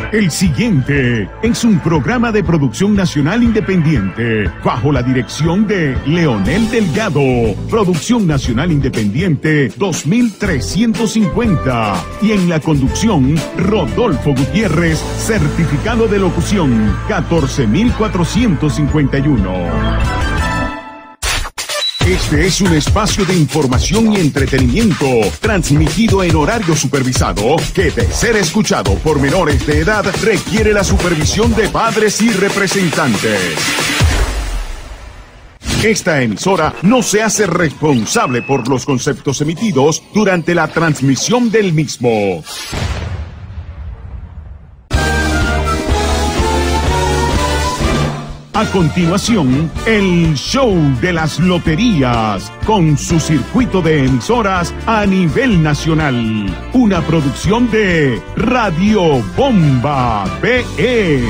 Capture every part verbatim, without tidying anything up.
El siguiente es un programa de producción nacional independiente bajo la dirección de Leonel Delgado. Producción nacional independiente dos mil trescientos cincuenta. Y en la conducción, Rodolfo Gutiérrez, certificado de locución catorce mil cuatrocientos cincuenta y uno. Este es un espacio de información y entretenimiento transmitido en horario supervisado que, de ser escuchado por menores de edad, requiere la supervisión de padres y representantes. Esta emisora no se hace responsable por los conceptos emitidos durante la transmisión del mismo. A continuación, el show de las loterías, con su circuito de emisoras a nivel nacional. Una producción de Radio Bomba B E.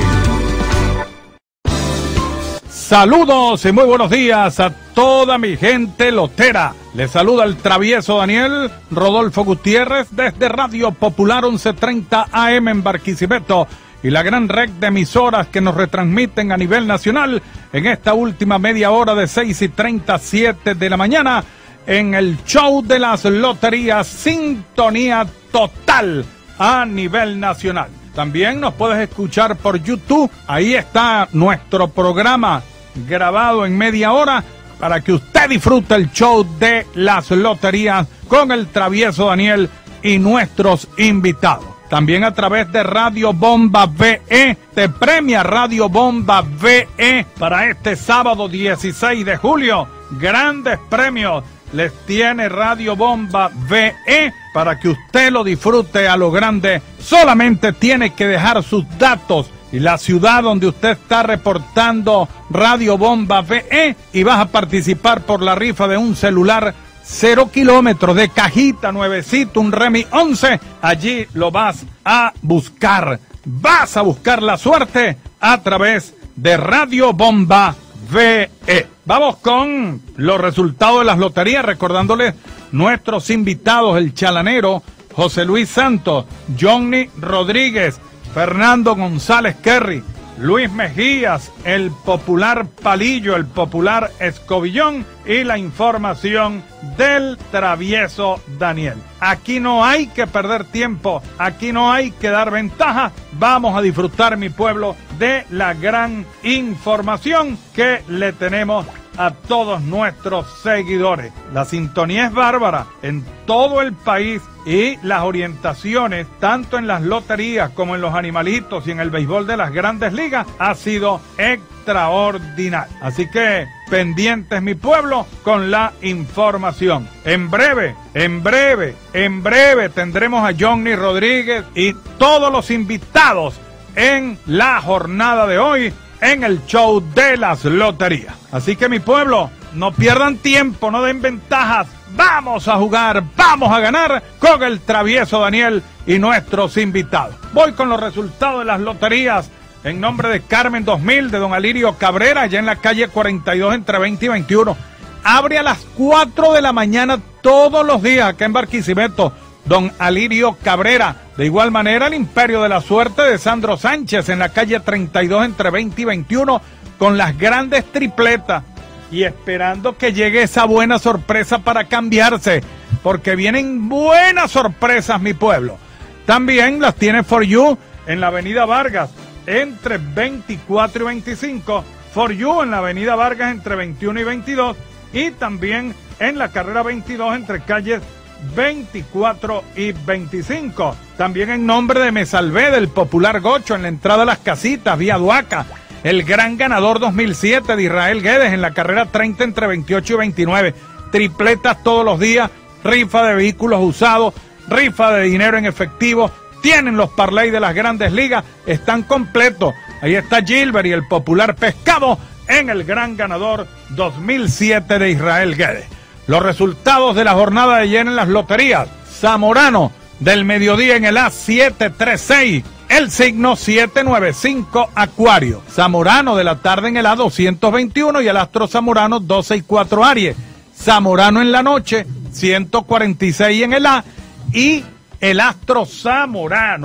Saludos y muy buenos días a toda mi gente lotera. Les saluda el travieso Daniel Rodolfo Gutiérrez desde Radio Popular once treinta A M en Barquisimeto y la gran red de emisoras que nos retransmiten a nivel nacional en esta última media hora de seis y treinta a siete de la mañana en el show de las loterías, sintonía total a nivel nacional. También nos puedes escuchar por YouTube, ahí está nuestro programa grabado en media hora para que usted disfrute el show de las loterías con el travieso Daniel y nuestros invitados. También a través de Radio Bomba B E, te premia Radio Bomba B E para este sábado dieciséis de julio. Grandes premios les tiene Radio Bomba B E para que usted lo disfrute a lo grande. Solamente tiene que dejar sus datos y la ciudad donde usted está reportando Radio Bomba B E y vas a participar por la rifa de un celular cero kilómetros de cajita nuevecito, un Remi once. Allí lo vas a buscar. Vas a buscar la suerte a través de Radio Bomba B E. Vamos con los resultados de las loterías, recordándoles nuestros invitados: el chalanero José Luis Santos, Johnny Rodríguez, Fernando González Kerry, Luis Mejías, el popular Palillo, el popular Escobillón y la información del travieso Daniel. Aquí no hay que perder tiempo, aquí no hay que dar ventaja. Vamos a disfrutar, mi pueblo, de la gran información que le tenemos a todos nuestros seguidores. La sintonía es bárbara en todo el país y las orientaciones, tanto en las loterías como en los animalitos y en el béisbol de las grandes ligas, ha sido extraordinario. Así que pendientes, mi pueblo, con la información. En breve, en breve, en breve tendremos a Johnny Rodríguez y todos los invitados en la jornada de hoy en el show de las loterías. Así que, mi pueblo, no pierdan tiempo, no den ventajas. Vamos a jugar, vamos a ganar con el travieso Daniel y nuestros invitados. Voy con los resultados de las loterías en nombre de Carmen dos mil de don Alirio Cabrera, allá en la calle cuarenta y dos entre veinte y veintiuno. Abre a las cuatro de la mañana todos los días acá en Barquisimeto, don Alirio Cabrera. De igual manera, el Imperio de la Suerte de Sandro Sánchez en la calle treinta y dos entre veinte y veintiuno con las grandes tripletas. Y esperando que llegue esa buena sorpresa para cambiarse, porque vienen buenas sorpresas, mi pueblo. También las tiene For You en la avenida Vargas entre veinticuatro y veinticinco, For You en la avenida Vargas entre veintiuno y veintidós, y también en la carrera veintidós entre calles veinticuatro y veinticinco. También en nombre de Me Salvé del popular Gocho en la entrada a las casitas vía Duaca. El gran ganador dos mil siete de Israel Guedes en la carrera treinta entre veintiocho y veintinueve. Tripletas todos los días, rifa de vehículos usados, rifa de dinero en efectivo. Tienen los parlays de las grandes ligas, están completos. Ahí está Gilbert y el popular Pescado en el gran ganador dos mil siete de Israel Guedes. Los resultados de la jornada de ayer en las loterías: Zamorano del mediodía en el A siete tres seis, el signo siete nueve cinco Acuario. Zamorano de la tarde en el A doscientos veintiuno y el Astro Zamorano dos seis cuatro Aries. Zamorano en la noche ciento cuarenta y seis en el A y el Astro Zamorano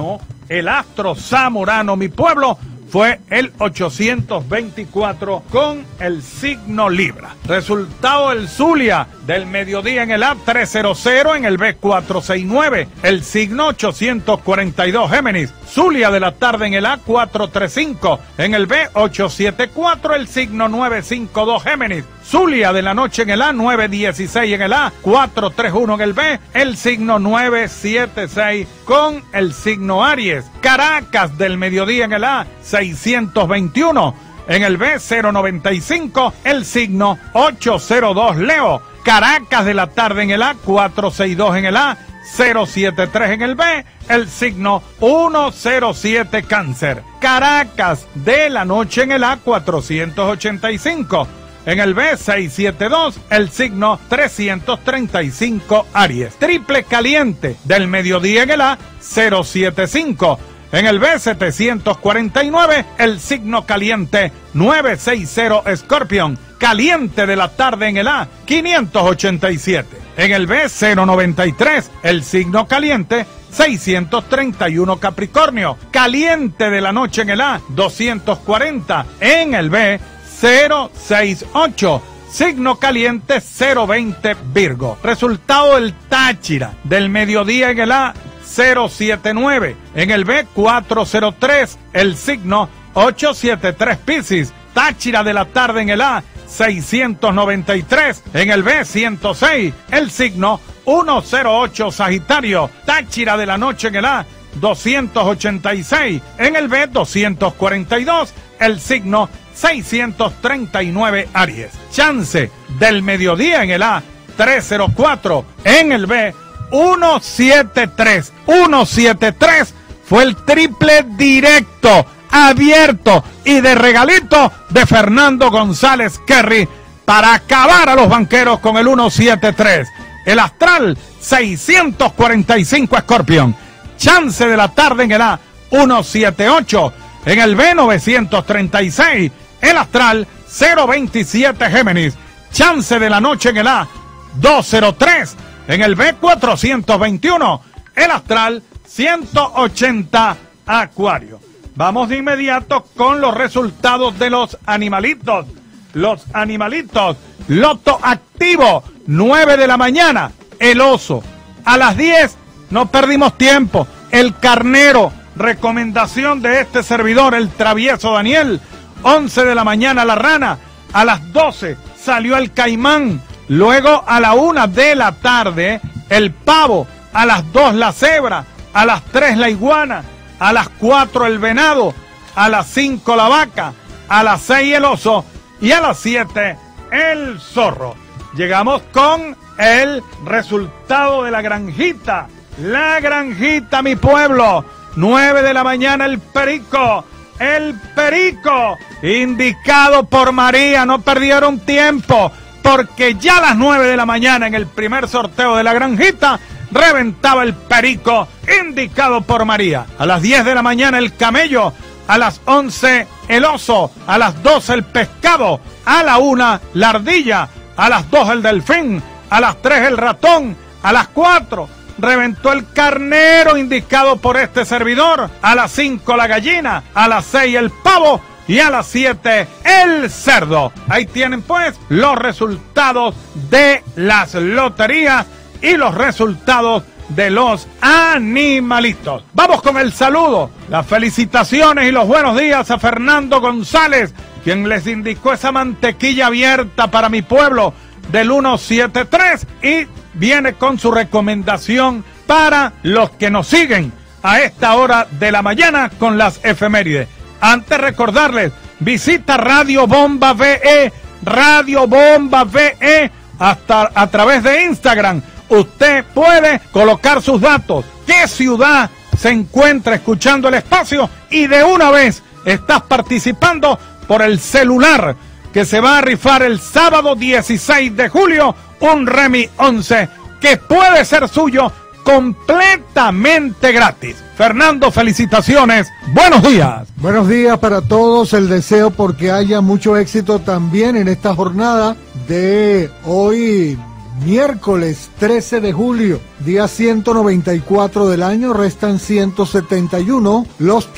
el astro zamorano, mi pueblo, fue el ochocientos veinticuatro con el signo Libra. Resultado del Zulia del mediodía en el A trescientos, en el B cuatrocientos sesenta y nueve, el signo ochocientos cuarenta y dos Géminis. Zulia de la tarde en el A cuatrocientos treinta y cinco, en el B ochocientos setenta y cuatro, el signo novecientos cincuenta y dos Géminis. Zulia de la noche en el A novecientos dieciséis, en el A cuatrocientos treinta y uno en el B, el signo novecientos setenta y seis con el signo Aries. Caracas del mediodía en el A seiscientos veintiuno, en el B cero noventa y cinco, el signo ochocientos dos Leo. Caracas de la tarde en el A cuatrocientos sesenta y dos, en el A cero setenta y tres en el B, el signo ciento siete Cáncer. Caracas de la noche en el A cuatrocientos ochenta y cinco, en el B seiscientos setenta y dos, el signo trescientos treinta y cinco Aries. Triple caliente del mediodía en el A cero setenta y cinco, en el B setecientos cuarenta y nueve, el signo caliente novecientos sesenta Escorpión. Caliente de la tarde en el A quinientos ochenta y siete, en el B cero noventa y tres, el signo caliente seiscientos treinta y uno Capricornio. Caliente de la noche en el A doscientos cuarenta, en el B cero sesenta y ocho, signo caliente cero veinte Virgo. Resultado del Táchira del mediodía en el A cero setenta y nueve, en el B cuatrocientos tres, el signo ochocientos setenta y tres Piscis. Táchira de la tarde en el A seiscientos noventa y tres, en el B ciento seis, el signo ciento ocho Sagitario. Táchira de la noche en el A doscientos ochenta y seis, en el B doscientos cuarenta y dos, el signo seiscientos treinta y nueve Aries. Chance del mediodía en el A trescientos cuatro, en el B ciento setenta y tres. ciento setenta y tres fue el triple directo, abierto y de regalito de Fernando González Kerry para acabar a los banqueros con el ciento setenta y tres. El astral seiscientos cuarenta y cinco Escorpión. Chance de la tarde en el A ciento setenta y ocho, en el B novecientos treinta y seis, el astral cero veintisiete Géminis. Chance de la noche en el A doscientos tres, en el B cuatrocientos veintiuno, el astral ciento ochenta Acuario. Vamos de inmediato con los resultados de los animalitos. Los animalitos. Loto activo, nueve de la mañana, el oso. A las diez, no perdimos tiempo, el carnero. Recomendación de este servidor, el travieso Daniel. once de la mañana, la rana. A las doce, salió el caimán. Luego, a la una de la tarde, el pavo. A las dos, la cebra. A las tres, la iguana. A las cuatro el venado, a las cinco la vaca, a las seis el oso y a las siete el zorro. Llegamos con el resultado de la granjita. La granjita, mi pueblo. nueve de la mañana el perico. El perico, indicado por María. No perdieron tiempo, porque ya a las nueve de la mañana en el primer sorteo de la granjita reventaba el perico, indicado por María. A las diez de la mañana el camello, a las once el oso, a las doce el pescado, a la una la ardilla, a las dos el delfín, a las tres el ratón, a las cuatro reventó el carnero, indicado por este servidor, a las cinco la gallina, a las seis el pavo y a las siete el cerdo. Ahí tienen pues los resultados de las loterías y los resultados de los animalitos. Vamos con el saludo, las felicitaciones y los buenos días a Fernando González, quien les indicó esa mantequilla abierta para mi pueblo del ciento setenta y tres, y viene con su recomendación para los que nos siguen a esta hora de la mañana con las efemérides. Antes recordarles, visita Radio Bomba V E, Radio Bomba V E, hasta a través de Instagram. Usted puede colocar sus datos, qué ciudad se encuentra escuchando el espacio, y de una vez estás participando por el celular que se va a rifar el sábado dieciséis de julio, un Remi once que puede ser suyo completamente gratis. Fernando, felicitaciones, buenos días. Buenos días para todos, el deseo porque haya mucho éxito también en esta jornada de hoy Miércoles trece de julio, día ciento noventa y cuatro del año, restan ciento setenta y uno. Los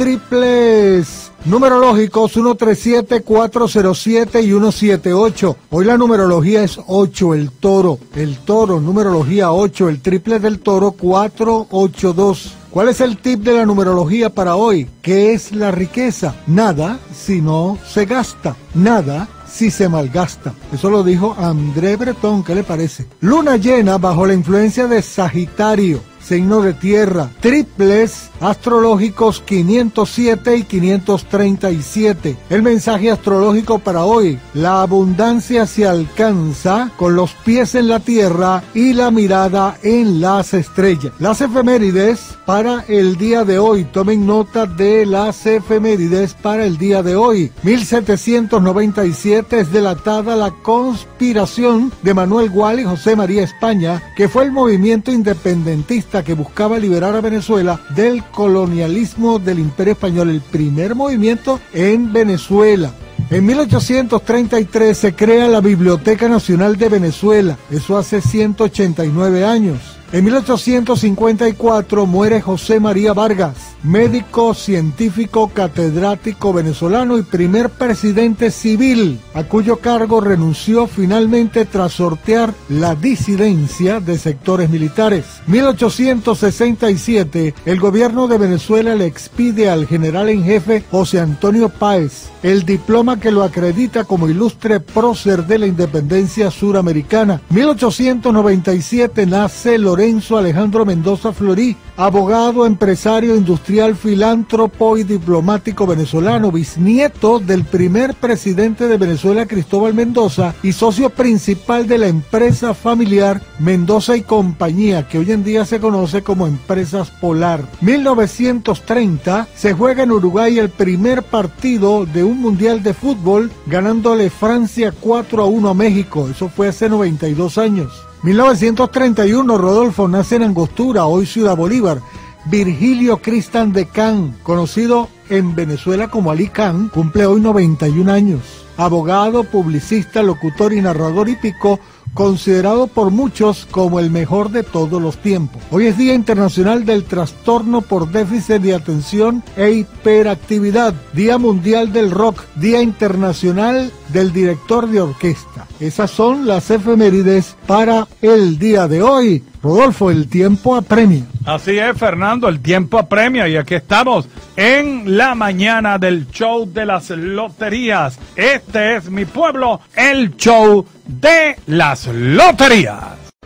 triples numerológicos uno treinta y siete, cuatro cero siete y ciento setenta y ocho. Hoy la numerología es ocho, el toro. El toro, numerología ocho, el triple del toro cuatro ocho dos. ¿Cuál es el tip de la numerología para hoy? ¿Qué es la riqueza? Nada si no se gasta. Nada si se malgasta. Eso lo dijo André Breton. ¿Qué le parece? Luna llena bajo la influencia de Sagitario, signo de tierra. Triples astrológicos quinientos siete y quinientos treinta y siete. El mensaje astrológico para hoy: la abundancia se alcanza con los pies en la tierra y la mirada en las estrellas. Las efemérides para el día de hoy. Tomen nota de las efemérides para el día de hoy. mil setecientos noventa y siete es delatada la conspiración de Manuel Gual y José María España, que fue el movimiento independentista que buscaba liberar a Venezuela del colonialismo del Imperio Español, el primer movimiento en Venezuela. En mil ochocientos treinta y tres se crea la Biblioteca Nacional de Venezuela, eso hace ciento ochenta y nueve años. En mil ochocientos cincuenta y cuatro muere José María Vargas, médico, científico, catedrático venezolano y primer presidente civil, a cuyo cargo renunció finalmente tras sortear la disidencia de sectores militares. mil ochocientos sesenta y siete, el gobierno de Venezuela le expide al general en jefe José Antonio Páez el diploma que lo acredita como ilustre prócer de la independencia suramericana. mil ochocientos noventa y siete nace Lorenzo Alejandro Mendoza Florí, abogado, empresario, industrial, filántropo y diplomático venezolano, bisnieto del primer presidente de Venezuela, Cristóbal Mendoza, y socio principal de la empresa familiar Mendoza y Compañía, que hoy en día se conoce como Empresas Polar. mil novecientos treinta se juega en Uruguay el primer partido de un mundial de fútbol, ganándole Francia cuatro a uno a México. Eso fue hace noventa y dos años. mil novecientos treinta y uno, Rodolfo nace en Angostura, hoy Ciudad Bolívar. Virgilio Cristian de Can, conocido en Venezuela como Ali Can, cumple hoy noventa y un años. Abogado, publicista, locutor y narrador hípico, considerado por muchos como el mejor de todos los tiempos. Hoy es Día Internacional del Trastorno por Déficit de Atención e Hiperactividad, Día Mundial del Rock, Día Internacional del Director de Orquesta. Esas son las efemérides para el día de hoy. Rodolfo, el tiempo apremia. Así es, Fernando, el tiempo apremia y aquí estamos en la mañana del show de las loterías. Este es mi pueblo, el show de las loterías.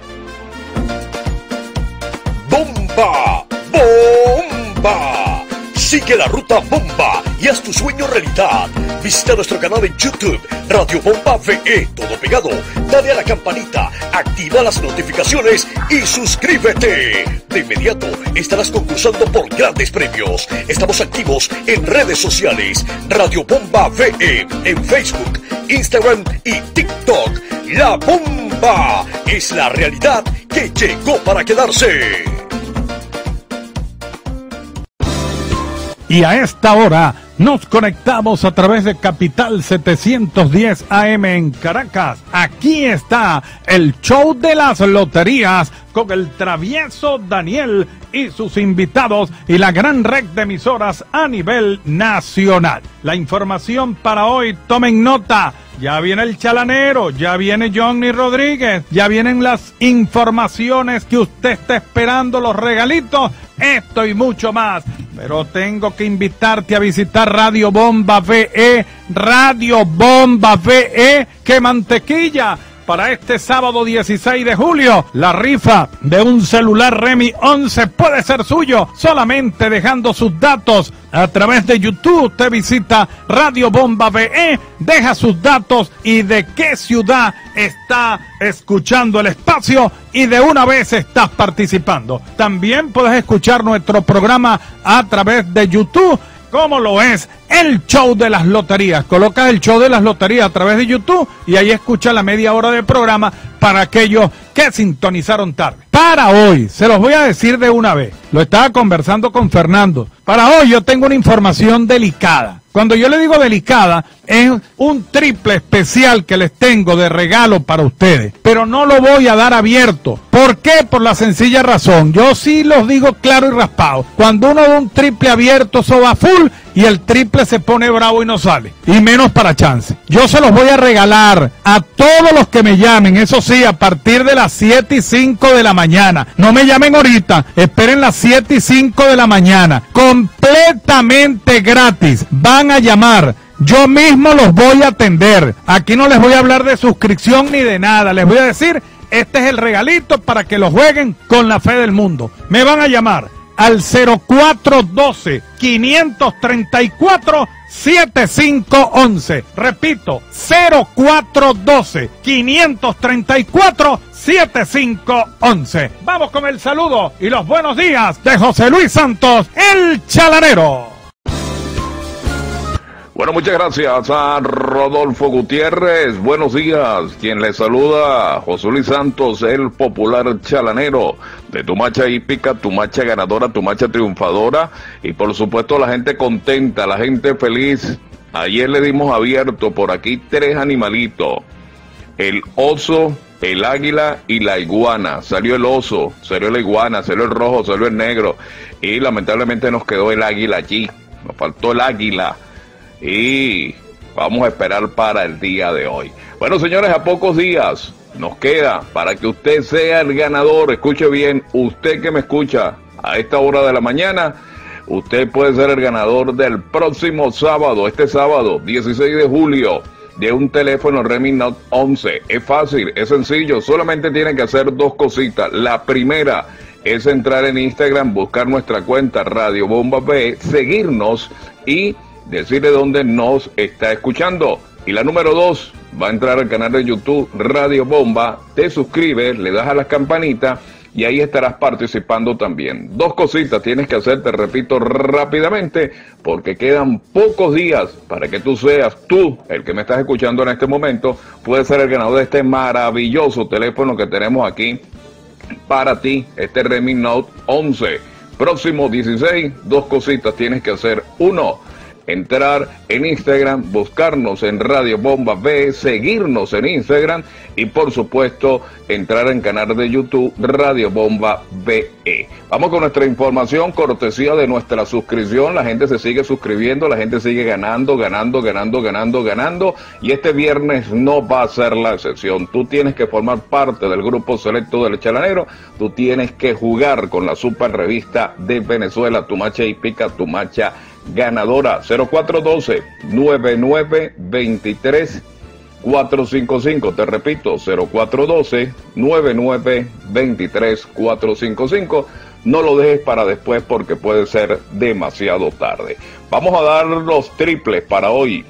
¡Bomba! ¡Bomba! Sigue la ruta Bomba y haz tu sueño realidad. Visita nuestro canal en YouTube, Radio Bomba V E, todo pegado. Dale a la campanita, activa las notificaciones y suscríbete. De inmediato estarás concursando por grandes premios. Estamos activos en redes sociales, Radio Bomba V E, en Facebook, Instagram y TikTok. La Bomba es la realidad que llegó para quedarse. Y a esta hora nos conectamos a través de Capital setecientos diez A M en Caracas. Aquí está el show de las loterías con el travieso Daniel y sus invitados y la gran red de emisoras a nivel nacional. La información para hoy, tomen nota. Ya viene el chalanero, ya viene Johnny Rodríguez, ya vienen las informaciones que usted está esperando, los regalitos, esto y mucho más. Pero tengo que invitarte a visitar Radio Bomba V E, Radio Bomba V E, ¡qué mantequilla! Para este sábado dieciséis de julio, la rifa de un celular Redmi once puede ser suyo, solamente dejando sus datos a través de YouTube. Usted visita Radio Bomba V E, deja sus datos y de qué ciudad está escuchando el espacio y de una vez estás participando. También puedes escuchar nuestro programa a través de YouTube, como lo es el show de las loterías. Colocas el show de las loterías a través de YouTube y ahí escucha la media hora de programa para aquellos que sintonizaron tarde. Para hoy, se los voy a decir de una vez, lo estaba conversando con Fernando, para hoy yo tengo una información delicada. Cuando yo le digo delicada, es un triple especial que les tengo de regalo para ustedes. Pero pero no lo voy a dar abierto. ¿Por qué? Por la sencilla razón. Yo sí los digo claro y raspado. Cuando uno da un triple abierto, eso va full y el triple se pone bravo y no sale. Y menos para chance. Yo se los voy a regalar a todos los que me llamen. Eso sí, a partir de las siete y cinco de la mañana. No me llamen ahorita. Esperen las siete y cinco de la mañana. Completamente gratis. Van a llamar. Yo mismo los voy a atender. Aquí no les voy a hablar de suscripción ni de nada. Les voy a decir, este es el regalito para que lo jueguen con la fe del mundo. Me van a llamar al cero cuatro uno dos, cinco tres cuatro, siete cinco uno uno. Repito, cero cuatro uno dos, cinco tres cuatro, siete cinco uno uno. Vamos con el saludo y los buenos días de José Luis Santos, el chalanero. Bueno, muchas gracias a Rodolfo Gutiérrez. Buenos días. Quien le saluda, José Luis Santos, el popular chalanero de Tumacha Hípica, Tumacha ganadora, Tumacha triunfadora. Y por supuesto la gente contenta, la gente feliz. Ayer le dimos abierto por aquí tres animalitos. El oso, el águila y la iguana. Salió el oso, salió la iguana, salió el rojo, salió el negro. Y lamentablemente nos quedó el águila allí. Nos faltó el águila. Y vamos a esperar para el día de hoy. Bueno, señores, a pocos días nos queda para que usted sea el ganador. Escuche bien, usted que me escucha a esta hora de la mañana, usted puede ser el ganador del próximo sábado, este sábado, dieciséis de julio, de un teléfono Redmi Note once. Es fácil, es sencillo, solamente tiene que hacer dos cositas. La primera es entrar en Instagram, buscar nuestra cuenta Radio Bomba B, seguirnos y decirle dónde nos está escuchando. Y la número dos, va a entrar al canal de YouTube Radio Bomba, te suscribes, le das a las campanitas y ahí estarás participando también. Dos cositas tienes que hacer, te repito rápidamente, porque quedan pocos días para que tú seas tú, el que me estás escuchando en este momento, puedes ser el ganador de este maravilloso teléfono que tenemos aquí para ti, este Redmi Note once. Próximo dieciséis, dos cositas tienes que hacer. Uno, entrar en Instagram, buscarnos en Radio Bomba B, seguirnos en Instagram y por supuesto entrar en canal de YouTube Radio Bomba B E. Vamos con nuestra información, cortesía de nuestra suscripción. La gente se sigue suscribiendo, la gente sigue ganando, ganando, ganando, ganando, ganando y este viernes no va a ser la excepción. Tú tienes que formar parte del grupo selecto del chalanero, tú tienes que jugar con la super revista de Venezuela, Tumacha Hípica, Tumacha ganadora. Cero cuatro uno dos, nueve nueve dos tres, cuatro cinco cinco. Te repito, cero cuatro uno dos, nueve nueve dos tres, cuatro cinco cinco. No lo dejes para después porque puede ser demasiado tarde. Vamos a dar los triples para hoy.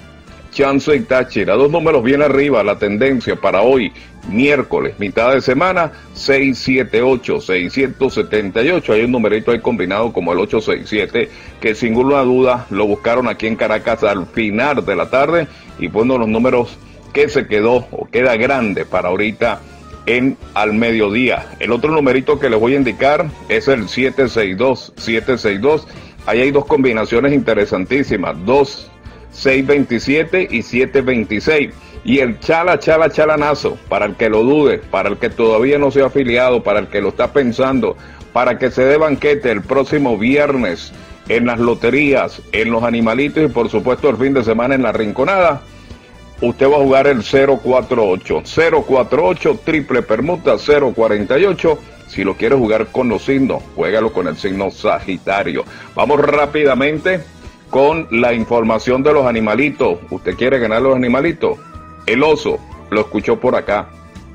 Chance y Táchira, dos números bien arriba, la tendencia para hoy, miércoles, mitad de semana, seis siete ocho, seiscientos setenta y ocho, hay un numerito ahí combinado como el ocho seis siete, que sin ninguna duda lo buscaron aquí en Caracas al final de la tarde, y fue uno de los números que se quedó, o queda grande para ahorita en al mediodía. El otro numerito que les voy a indicar es el siete seis dos, siete seis dos, ahí hay dos combinaciones interesantísimas, dos seis veintisiete y siete veintiséis. Y el chala, chala, chalanazo, para el que lo dude, para el que todavía no se ha afiliado, para el que lo está pensando, para que se dé banquete el próximo viernes en las loterías, en los animalitos y por supuesto el fin de semana en la rinconada, usted va a jugar el cero cuatro ocho. cero cuatro ocho, triple permuta, cero cuarenta y ocho. Si lo quiere jugar con los signos, juégalo con el signo Sagitario. Vamos rápidamente con la información de los animalitos. ¿Usted quiere ganar los animalitos? El oso, lo escuchó por acá.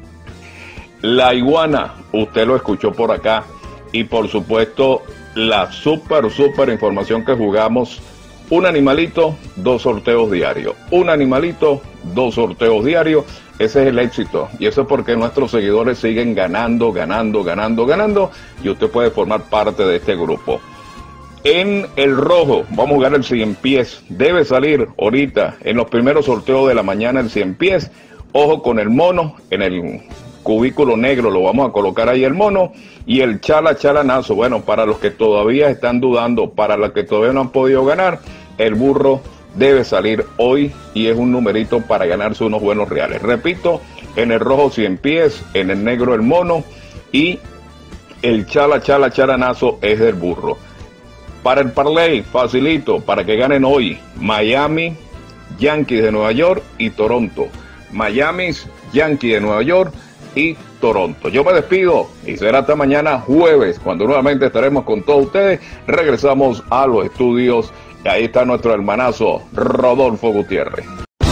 La iguana, usted lo escuchó por acá. Y por supuesto, la super, super información que jugamos. Un animalito, dos sorteos diarios. Un animalito, dos sorteos diarios. Ese es el éxito. Y eso es porque nuestros seguidores siguen ganando, ganando, ganando, ganando. Y usted puede formar parte de este grupo. En el rojo, vamos a jugar el cien pies. Debe salir ahorita en los primeros sorteos de la mañana el cien pies. Ojo con el mono, en el cubículo negro lo vamos a colocar ahí el mono. Y el chala chalanazo, bueno, para los que todavía están dudando, para los que todavía no han podido ganar, el burro debe salir hoy y es un numerito para ganarse unos buenos reales. Repito, en el rojo cien pies, en el negro el mono y el chala chala charanazo es el burro. Para el parlay, facilito, para que ganen hoy, Miami, Yankees de Nueva York y Toronto. Miami, Yankees de Nueva York y Toronto. Yo me despido y será hasta mañana jueves, cuando nuevamente estaremos con todos ustedes. Regresamos a los estudios y ahí está nuestro hermanazo Rodolfo Gutiérrez.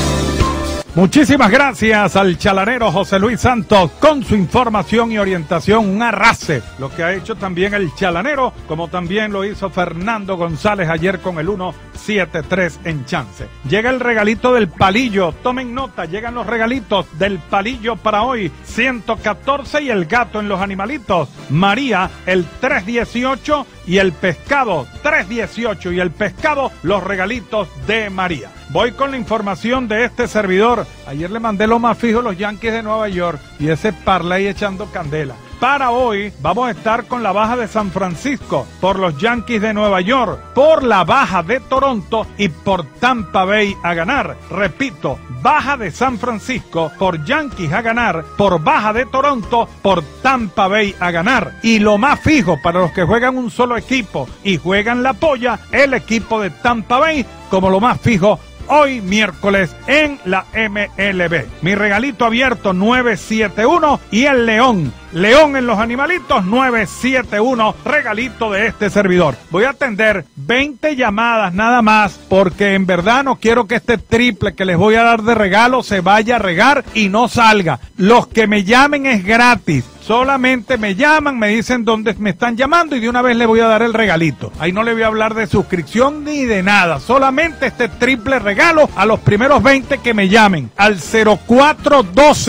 Muchísimas gracias al chalanero José Luis Santos con su información y orientación, un arrase, lo que ha hecho también el chalanero, como también lo hizo Fernando González ayer con el uno siete tres en chance. Llega el regalito del palillo, tomen nota, llegan los regalitos del palillo para hoy, ciento catorce y el gato en los animalitos, María el tres dieciocho y el pescado tres dieciocho y el pescado, los regalitos de María. Voy con la información de este servidor. Ayer le mandé lo más fijo los Yankees de Nueva York y ese parlay echando candela. Para hoy vamos a estar con la baja de San Francisco por los Yankees de Nueva York, por la baja de Toronto y por Tampa Bay a ganar. Repito, baja de San Francisco por Yankees a ganar, por baja de Toronto por Tampa Bay a ganar. Y lo más fijo para los que juegan un solo equipo y juegan la polla, el equipo de Tampa Bay como lo más fijo hoy miércoles en la M L B. Mi regalito abierto nueve siete uno y el León. León en los animalitos nueve siete uno, regalito de este servidor. Voy a atender veinte llamadas nada más porque en verdad no quiero que este triple que les voy a dar de regalo se vaya a regar y no salga. Los que me llamen es gratis. Solamente me llaman, me dicen dónde me están llamando y de una vez les voy a dar el regalito. Ahí no le voy a hablar de suscripción ni de nada. Solamente este triple regalo a los primeros veinte que me llamen al cero cuatro uno dos,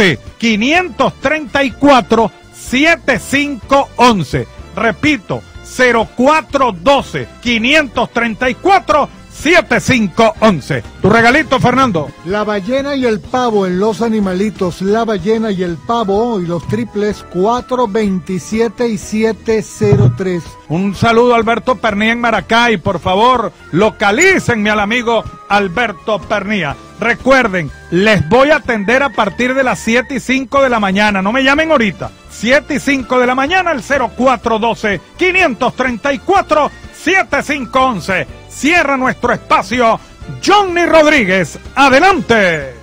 cinco tres cuatro, siete cinco uno. Repito, cero cuatro uno dos, cinco tres cuatro, siete cinco uno. Tu regalito, Fernando. La ballena y el pavo en los animalitos. La ballena y el pavo y los triples cuatro veintisiete y siete cero tres. Un saludo a Alberto Pernía en Maracay. Por favor, localícenme al amigo Alberto Pernía. Recuerden, les voy a atender a partir de las siete y cinco de la mañana. No me llamen ahorita. siete y cinco de la mañana, el cero cuatro uno dos, cinco tres cuatro, siete cinco uno. Cierra nuestro espacio Johnny Rodríguez. Adelante.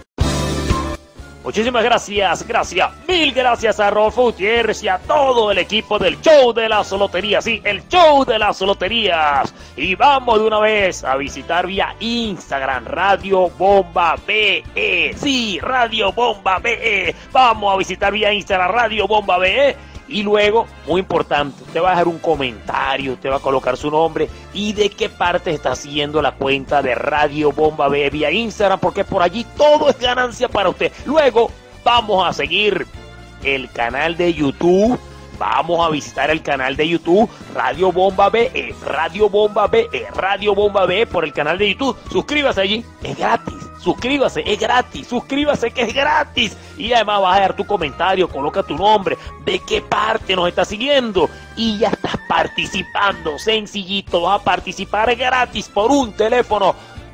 Muchísimas gracias, gracias, mil gracias a Rodolfo Gutiérrez y a todo el equipo del show de las loterías, sí, el show de las loterías. Y vamos de una vez a visitar vía Instagram Radio Bomba B E, sí, Radio Bomba B E. Vamos a visitar vía Instagram Radio Bomba B E. Y luego, muy importante, usted va a dejar un comentario, usted va a colocar su nombre y de qué parte está haciendo la cuenta de Radio Bomba B vía Instagram, porque por allí todo es ganancia para usted. Luego, vamos a seguir el canal de YouTube. Vamos a visitar el canal de YouTube Radio Bomba B E, Radio Bomba B E, Radio Bomba B E por el canal de YouTube. Suscríbase allí, es gratis. Suscríbase, es gratis, suscríbase que es gratis. Y además vas a dejar tu comentario, coloca tu nombre, de qué parte nos estás siguiendo. Y ya estás participando, sencillito, vas a participar gratis por un teléfono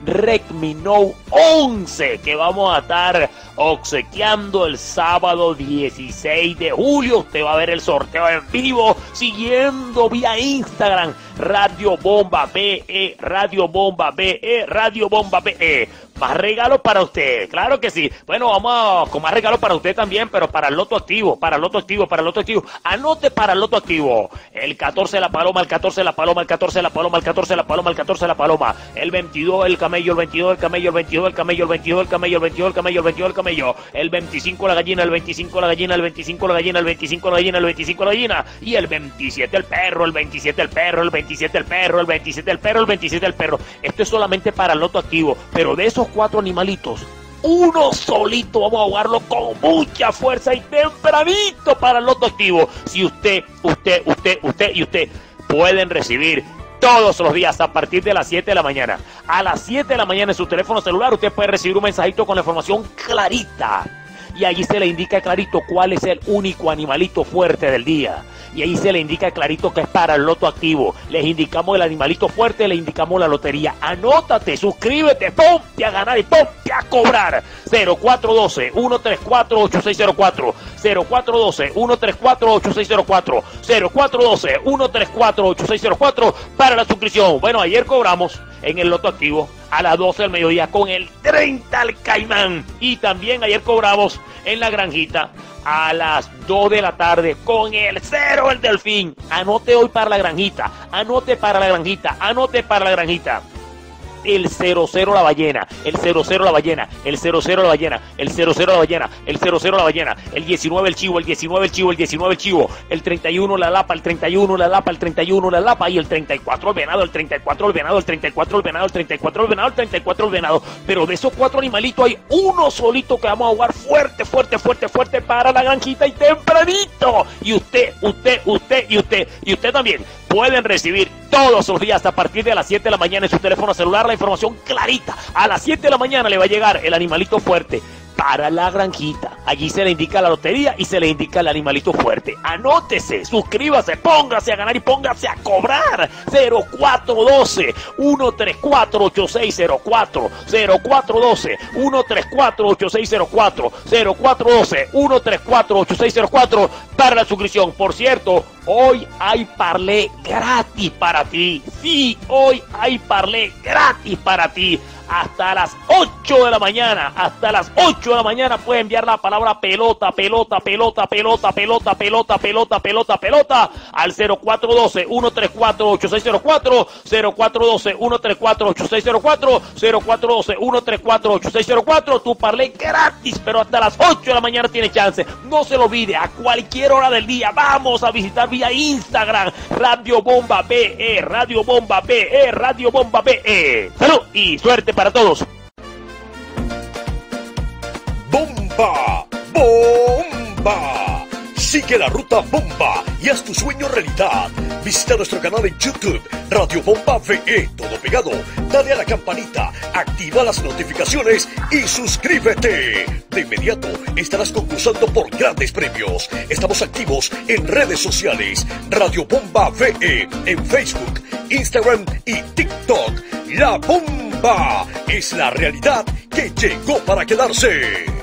Redmi Note once que vamos a estar obsequiando el sábado dieciséis de julio. Usted va a ver el sorteo en vivo siguiendo vía Instagram Radio Bomba B E, Radio Bomba B E, Radio Bomba B E. Más regalos para usted, claro que sí. Bueno, vamos con más regalos para usted también, pero para el loto activo, para el loto activo, para el loto activo. Anote para el loto activo. El catorce de la paloma, el catorce de la paloma, el catorce de la paloma, el catorce de la paloma, el catorce de la paloma. El veintidós el camello, el veintidós el camello, el veintidós el camello, el veintidós el camello, el veintidós el camello, el veintidós el camello. El veinticinco la gallina, el veinticinco la gallina, el veinticinco la gallina, el veinticinco la gallina, el veinticinco la gallina. Y el veintisiete el perro, el veintisiete el perro, el veintisiete el perro, el veintisiete el perro, el veintisiete el perro. Esto es solamente para el loto activo, pero de esos cuatro animalitos, uno solito vamos a jugarlo con mucha fuerza y tempranito para el loto activo. Si usted, usted, usted, usted y usted pueden recibir todos los días a partir de las siete de la mañana. A las siete de la mañana en su teléfono celular usted puede recibir un mensajito con la información clarita. y allí se le indica clarito cuál es el único animalito fuerte del día. Y ahí se le indica clarito que es para el loto activo. Les indicamos el animalito fuerte, les indicamos la lotería. Anótate, suscríbete, ponte a ganar y ponte a cobrar. cero cuatro uno dos, uno tres cuatro, ocho seis cero cuatro. cero cuatro uno dos, uno tres cuatro, ocho seis cero cuatro. cero cuatro uno dos, uno tres cuatro, ocho seis cero cuatro para la suscripción. Bueno, ayer cobramos en el loto activo a las doce del mediodía con el treinta al Caimán. Y también ayer cobramos en la granjita a las dos de la tarde con el cero el Delfín. Anote hoy para la granjita, anote para la granjita, anote para la granjita. El cero cero la ballena, el cero cero la ballena, el cero cero la ballena, el cero cero la ballena, el cero cero la ballena, el diecinueve el chivo, el diecinueve el chivo, el diecinueve el chivo, el treinta y uno la lapa, el treinta y uno la lapa, el treinta y uno la lapa y el treinta y cuatro el venado, el treinta y cuatro el venado, el treinta y cuatro el venado, el treinta y cuatro el venado, el treinta y cuatro el venado. Pero de esos cuatro animalitos hay uno solito que vamos a jugar fuerte, fuerte, fuerte, fuerte para la granjita y tempranito. Y usted, usted, usted y usted y usted también pueden recibir todos los días a partir de las siete de la mañana en su teléfono celular la información clarita. A las siete de la mañana le va a llegar el animalito fuerte para la granjita. Allí se le indica la lotería y se le indica el animalito fuerte. Anótese, suscríbase, póngase a ganar y póngase a cobrar. cero cuatro uno dos, uno tres cuatro, ocho seis cero cuatro. cero cuatro uno dos, uno tres cuatro, ocho seis cero cuatro. cero cuatro uno dos, uno tres cuatro, ocho seis cero cuatro para la suscripción. Por cierto, hoy hay parlé gratis para ti. Sí, hoy hay parlé gratis para ti. Hasta las ocho de la mañana, hasta las ocho de la mañana puede enviar la palabra pelota, pelota, pelota, pelota, pelota, pelota, pelota, pelota, pelota al cero cuatro uno dos, uno tres cuatro, ocho seis cero cuatro, cero cuatro uno dos, uno tres cuatro, ocho seis cero cuatro, cero cuatro uno dos, uno tres cuatro, ocho seis cero cuatro, tu parlé gratis, pero hasta las ocho de la mañana tiene chance. No se lo olvide, a cualquier hora del día vamos a visitar vía Instagram, Radio Bomba B E, Radio Bomba B E, Radio Bomba B E. Salud y suerte para todos. ¡Bomba! ¡Bomba! Sigue la ruta Bomba y haz tu sueño realidad. Visita nuestro canal en YouTube, Radio Bomba V E, todo pegado. Dale a la campanita, activa las notificaciones y suscríbete. De inmediato estarás concursando por grandes premios. Estamos activos en redes sociales, Radio Bomba V E, en Facebook, Instagram y TikTok. La Bomba es la realidad que llegó para quedarse.